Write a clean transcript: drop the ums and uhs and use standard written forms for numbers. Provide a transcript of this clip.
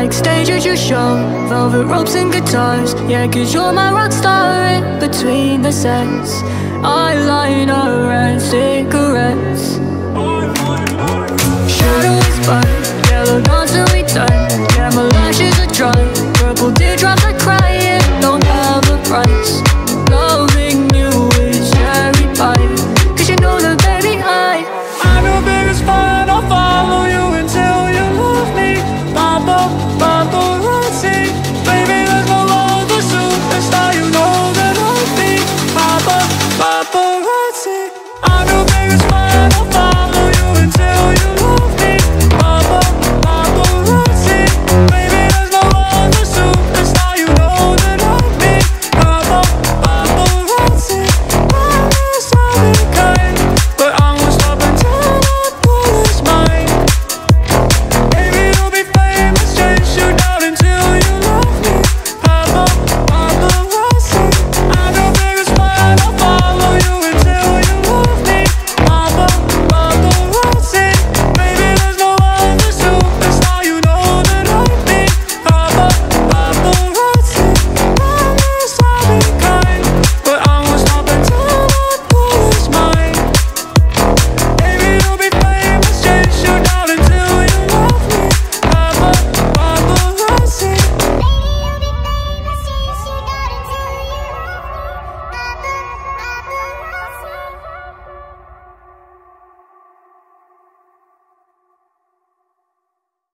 like stage at your show, velvet ropes and guitars. Yeah, 'cause you're my rock star in between the sets. Eyeliner and cigarettes. Shadows burn, yellow dancing we turn.